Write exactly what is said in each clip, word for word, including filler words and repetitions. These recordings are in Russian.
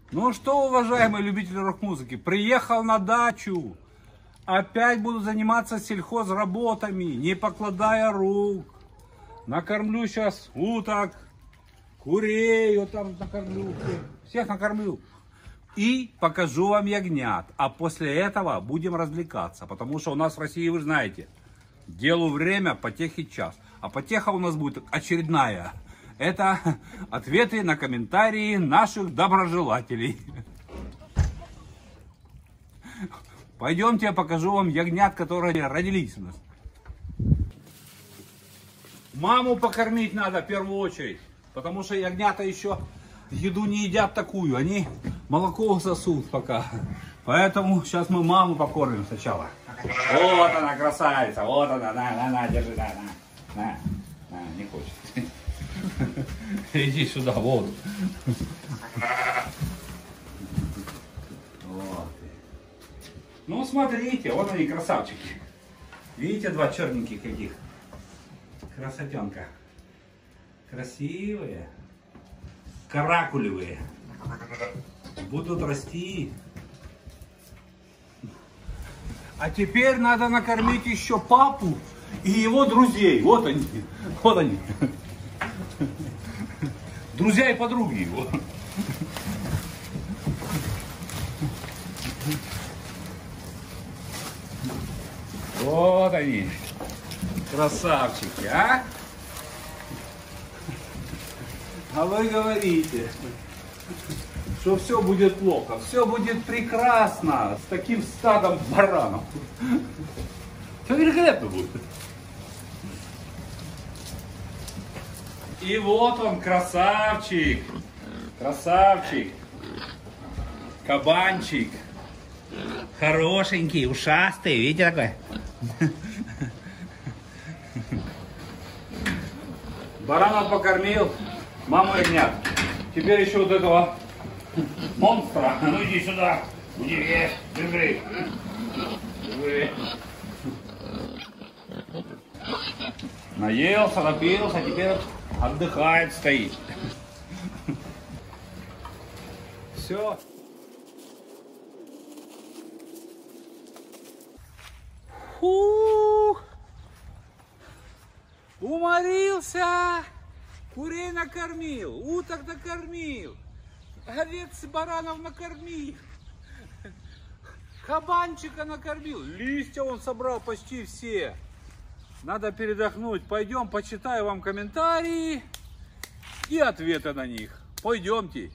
Ну что, уважаемые любители рок-музыки, приехал на дачу. Опять буду заниматься сельхозработами, не покладая рук. Накормлю сейчас уток, курей, вот там накормлю, всех накормлю. И покажу вам ягнят. А после этого будем развлекаться. Потому что у нас в России, вы знаете, делу время, потехи час. А потеха у нас будет очередная. Это ответы на комментарии наших доброжелателей. Пойдемте, я покажу вам ягнят, которые родились у нас. Маму покормить надо в первую очередь. Потому что ягнята еще еду не едят такую. Они молоко сосут пока. Поэтому сейчас мы маму покормим сначала. Вот она, красавица. Вот она. На, на, на, держи, на, на. На, на, не хочет. Иди сюда, вот. Вот. Ну, смотрите, вот они, красавчики. Видите, два черненьких каких? Красотенка. Красивые. Каракулевые. Будут расти. А теперь надо накормить еще папу и его друзей. Вот они. Вот они. Друзья и подруги его. Вот они. Красавчики, а? А вы говорите, что все будет плохо. Все будет прекрасно с таким стадом баранов. Все великолепно будет. И вот он, красавчик. Красавчик. Кабанчик. Хорошенький, ушастый. Видите такой? Баранов покормил. Маму ягнят. Теперь еще вот этого монстра. Ну иди сюда. Иди, ешь, держи. Держи. Наелся, напился, теперь отдыхает, стоит. Все. Фух. Уморился. Курей накормил, уток накормил, овец, баранов накормил, кабанчика накормил, листья он собрал почти все. Надо передохнуть. Пойдем, почитаю вам комментарии и ответы на них. Пойдемте.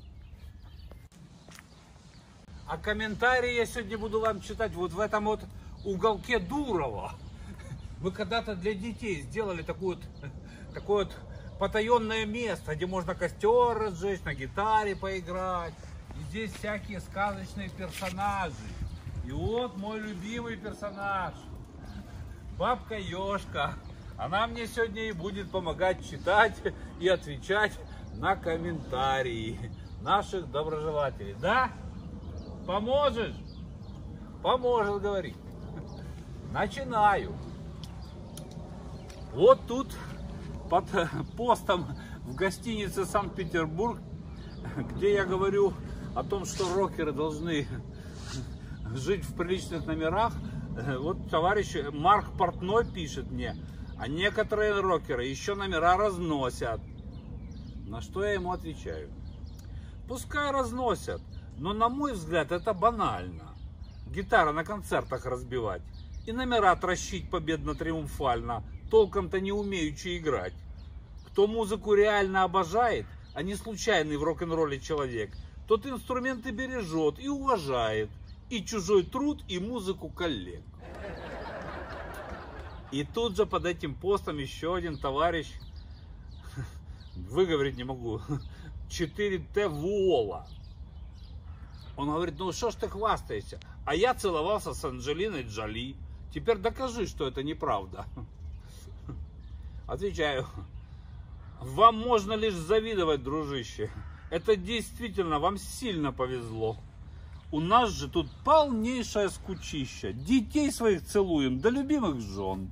А комментарии я сегодня буду вам читать вот в этом вот уголке Дурова. Вы когда-то для детей сделали такое вот, такое вот потаенное место, где можно костер разжечь, на гитаре поиграть. И здесь всякие сказочные персонажи. И вот мой любимый персонаж. Бабка Ёшка. Она мне сегодня и будет помогать читать и отвечать на комментарии наших доброжелателей. Да? Поможешь? Поможет, говорит. Начинаю. Вот тут под постом в гостинице Санкт-Петербург, где я говорю о том, что рокеры должны жить в приличных номерах. Вот товарищ Марк Портной пишет мне, а некоторые рокеры еще номера разносят. На что я ему отвечаю: пускай разносят, но на мой взгляд это банально. Гитара на концертах разбивать и номера трощить победно-триумфально, толком-то не умеючи играть. Кто музыку реально обожает, а не случайный в рок-н-ролле человек, тот инструменты бережет и уважает, и чужой труд, и музыку коллег. И тут же под этим постом еще один товарищ, выговорить не могу, четыре тэ Вуола. Он говорит: ну что ж ты хвастаешься? А я целовался с Анджелиной Джоли. Теперь докажи, что это неправда. Отвечаю: вам можно лишь завидовать, дружище. Это действительно вам сильно повезло. У нас же тут полнейшая скучища. Детей своих целуем, да любимых жен.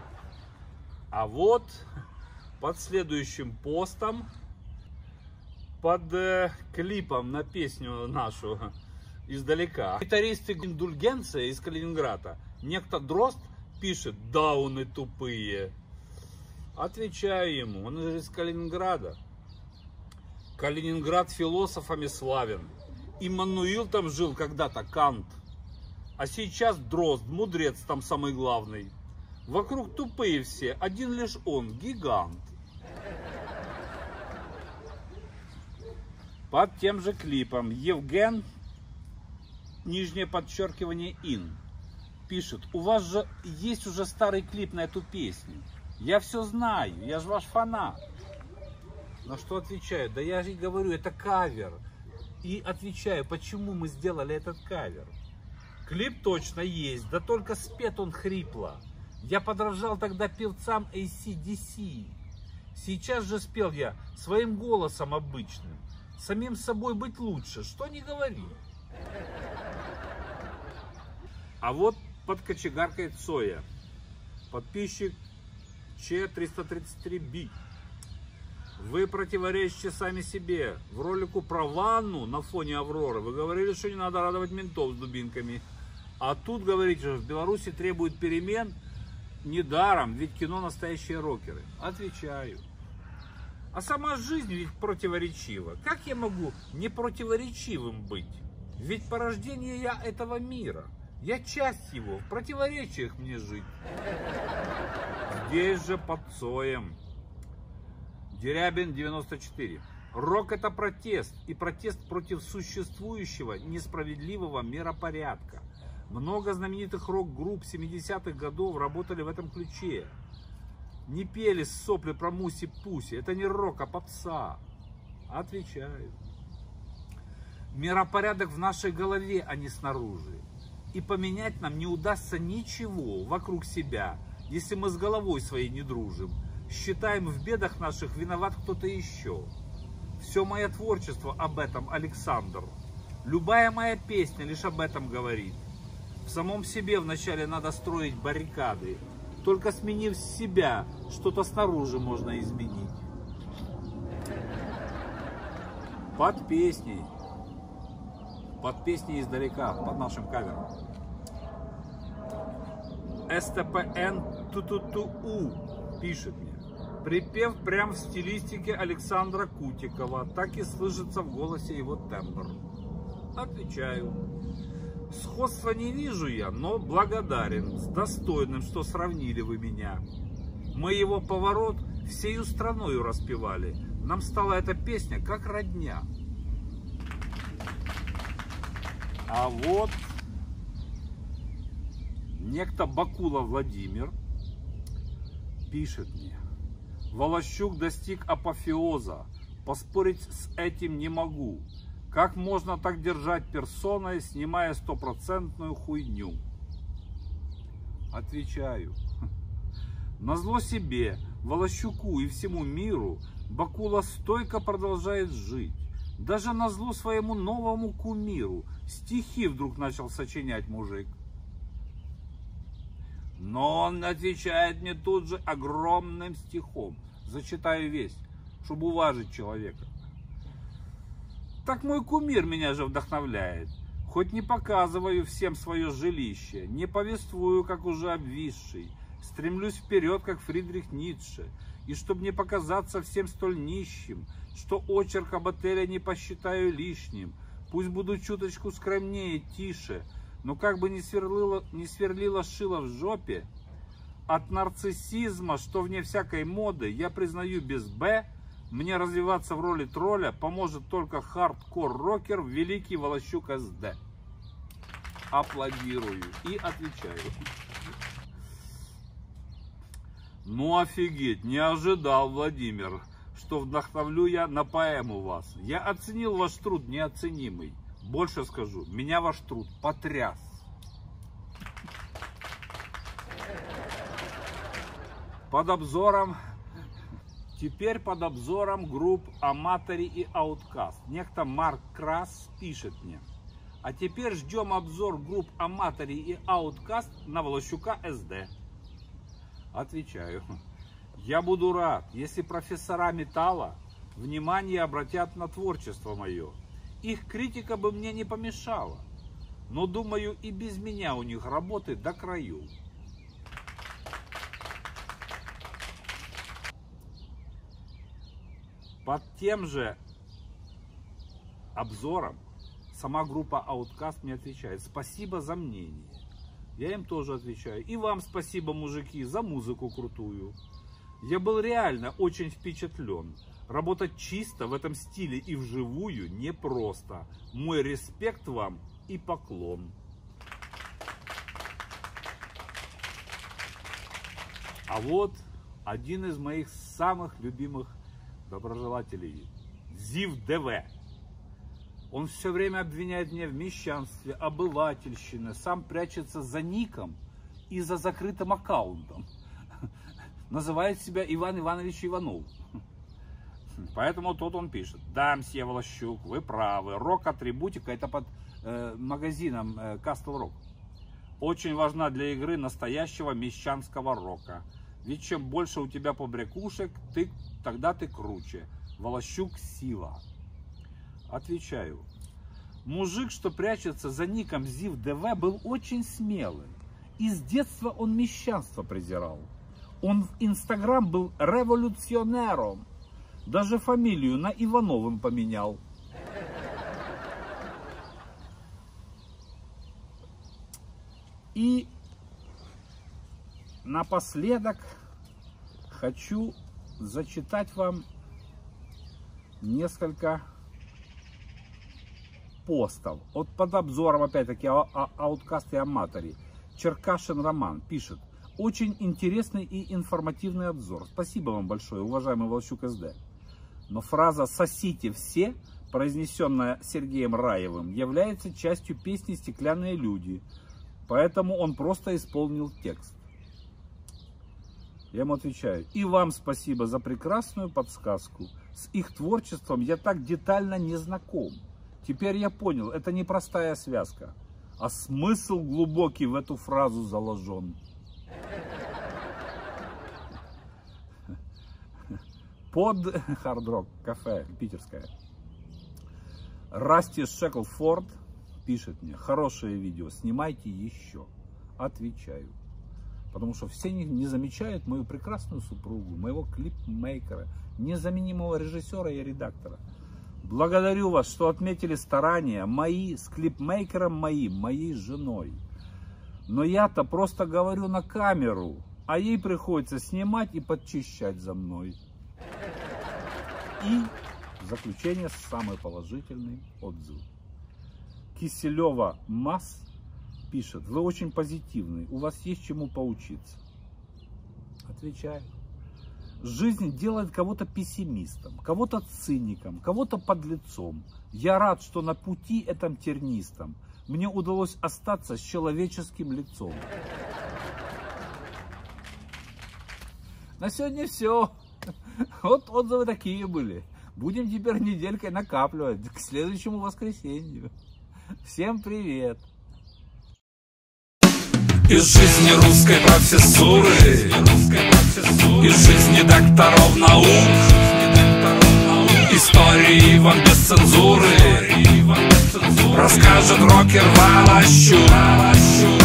А вот под следующим постом под э, клипом на песню нашу издалека. Гитаристы «Индульгенция» из Калининграда. Некто Дрозд пишет: «Дауны тупые». Отвечаю ему, он же из Калининграда. Калининград философами славен. Иммануил там жил когда-то, Кант. А сейчас Дрозд, мудрец там самый главный. Вокруг тупые все, один лишь он, гигант. Под тем же клипом Евген, нижнее подчеркивание, ин, пишет: у вас же есть уже старый клип на эту песню. Я все знаю, я же ваш фанат. На что отвечаю: да я же говорю, это кавер. И отвечаю, почему мы сделали этот кавер. Клип точно есть, да только спет он хрипло. Я подражал тогда певцам эй си ди си. Сейчас же спел я своим голосом обычным. Самим собой быть лучше, что не говори. А вот под кочегаркой Цоя. Подписчик Че триста тридцать три би. Вы противоречите сами себе. В ролику про ванну на фоне Авроры вы говорили, что не надо радовать ментов с дубинками. А тут говорите, что в Беларуси требуют перемен. Недаром, ведь кино настоящие рокеры. Отвечаю. А сама жизнь ведь противоречива. Как я могу не противоречивым быть? Ведь порождение я этого мира. Я часть его, в противоречиях мне жить. Здесь же под Цоем. Дерябин девяносто четыре. Рок — это протест. И протест против существующего несправедливого миропорядка. Много знаменитых рок-групп семидесятых годов работали в этом ключе. Не пели сопли про Муси-Пуси. Это не рок, а попса. Отвечаю. Миропорядок в нашей голове, а не снаружи. И поменять нам не удастся ничего вокруг себя, если мы с головой своей не дружим. Считаем, в бедах наших виноват кто-то еще. Все мое творчество об этом, Александр. Любая моя песня лишь об этом говорит. В самом себе вначале надо строить баррикады. Только сменив себя, что-то снаружи можно изменить. Под песней. Под песней издалека, под нашим кавером. эс тэ пэ эн ту-ту-ту-у пишет мне. Припев прям в стилистике Александра Кутикова. Так и слышится в голосе его тембр. Отвечаю. Сходства не вижу я, но благодарен. С достойным, что сравнили вы меня. Мы его поворот всею страною распевали. Нам стала эта песня как родня. А вот некто Бакула Владимир пишет мне. Волощук достиг апофеоза. Поспорить с этим не могу. Как можно так держать персоной, снимая стопроцентную хуйню? Отвечаю. Назло себе, Волощуку и всему миру Бакула стойко продолжает жить. Даже назло своему новому кумиру стихи вдруг начал сочинять мужик. Но он отвечает мне тут же огромным стихом. Зачитаю весь, чтобы уважить человека. Так мой кумир меня же вдохновляет. Хоть не показываю всем свое жилище, не повествую, как уже обвисший, стремлюсь вперед, как Фридрих Ницше, и чтобы не показаться всем столь нищим, что очерк об отеле не посчитаю лишним, пусть буду чуточку скромнее, тише, но как бы не сверлило, не сверлило шило в жопе, от нарциссизма, что вне всякой моды, я признаю без «Б», мне развиваться в роли тролля поможет только хардкор-рокер великий Волощук эс дэ. Аплодирую и отвечаю. Ну офигеть, не ожидал, Владимир, что вдохновлю я на поэму вас. Я оценил ваш труд неоценимый. Больше скажу, меня ваш труд потряс. Под обзором, теперь под обзором групп Аматори и Ауткаст. Некто Марк Крас пишет мне. А теперь ждем обзор групп Аматори и Ауткаст на Волощука эс дэ. Отвечаю. Я буду рад, если профессора металла внимание обратят на творчество мое. Их критика бы мне не помешала, но, думаю, и без меня у них работы до краю. Под тем же обзором сама группа Outkast мне отвечает: спасибо за мнение. Я им тоже отвечаю: и вам спасибо, мужики, за музыку крутую. Я был реально очень впечатлен. Работать чисто в этом стиле и вживую непросто. Мой респект вам и поклон. А вот один из моих самых любимых доброжелателей, ZivDV. Он все время обвиняет меня в мещанстве, обывательщине, сам прячется за ником и за закрытым аккаунтом. Называет себя Иван Иванович Иванов. Поэтому тут он пишет: да, мсье Волощук, вы правы, рок-атрибутика, это под э, магазином э, Castle Rock. Очень важна для игры настоящего мещанского рока. Ведь чем больше у тебя побрякушек, ты, тогда ты круче. Волощук сила. Отвечаю: мужик, что прячется за ником ZivDV, был очень смелый. И с детства он мещанство презирал. Он в Инстаграм был революционером. Даже фамилию на Ивановым поменял. И напоследок хочу зачитать вам несколько постов. Вот под обзором, опять-таки, Outkast и Аматори. Черкашин Роман пишет: очень интересный и информативный обзор. Спасибо вам большое, уважаемый Волощук СД. Но фраза «сосите все», произнесенная Сергеем Раевым, является частью песни «Стеклянные люди». Поэтому он просто исполнил текст. Я ему отвечаю: и вам спасибо за прекрасную подсказку. С их творчеством я так детально не знаком. Теперь я понял, это не простая связка, а смысл глубокий в эту фразу заложен. Под Hard Rock кафе питерское. Расти Шеклфорд пишет мне: хорошее видео, снимайте еще. Отвечаю: потому что все не, не замечают мою прекрасную супругу, моего клипмейкера, незаменимого режиссера и редактора. Благодарю вас, что отметили старания мои с клипмейкером моим, моей женой. Но я-то просто говорю на камеру, а ей приходится снимать и подчищать за мной. И в заключение самый положительный отзыв. Киселева Мас пишет: вы очень позитивный, у вас есть чему поучиться. Отвечаю: жизнь делает кого-то пессимистом, кого-то циником, кого-то подлецом. Я рад, что на пути этом тернистом мне удалось остаться с человеческим лицом. На сегодня все. Вот отзывы такие были. Будем теперь неделькой накапливать к следующему воскресенью. Всем привет! Из жизни русской профессуры, из жизни докторов наук, истории вам без цензуры расскажет рокер Волощук.